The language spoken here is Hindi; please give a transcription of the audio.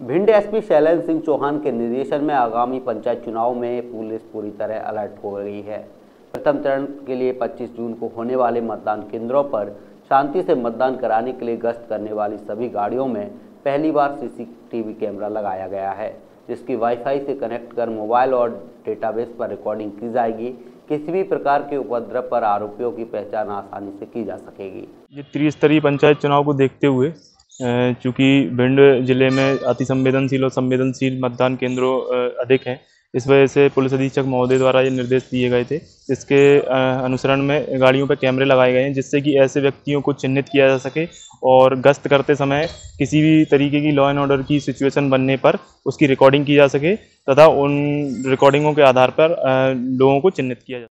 भिंड एसपी शैलेंद्र सिंह चौहान के निर्देशन में आगामी पंचायत चुनाव में पुलिस पूरी तरह अलर्ट हो गई है। प्रथम चरण के लिए 25 जून को होने वाले मतदान केंद्रों पर शांति से मतदान कराने के लिए गश्त करने वाली सभी गाड़ियों में पहली बार सीसीटीवी कैमरा लगाया गया है, जिसकी वाईफाई से कनेक्ट कर मोबाइल और डेटाबेस पर रिकॉर्डिंग की जाएगी। किसी भी प्रकार के उपद्रव पर आरोपियों की पहचान आसानी से की जा सकेगी। ये त्रिस्तरीय पंचायत चुनाव को देखते हुए चूँकि भिंड जिले में अति संवेदनशील और संवेदनशील मतदान केंद्रों अधिक हैं, इस वजह से पुलिस अधीक्षक महोदय द्वारा ये निर्देश दिए गए थे। इसके अनुसरण में गाड़ियों पर कैमरे लगाए गए हैं, जिससे कि ऐसे व्यक्तियों को चिन्हित किया जा सके और गश्त करते समय किसी भी तरीके की लॉ एंड ऑर्डर की सिचुएशन बनने पर उसकी रिकॉर्डिंग की जा सके तथा उन रिकॉर्डिंगों के आधार पर लोगों को चिन्हित किया जा सके।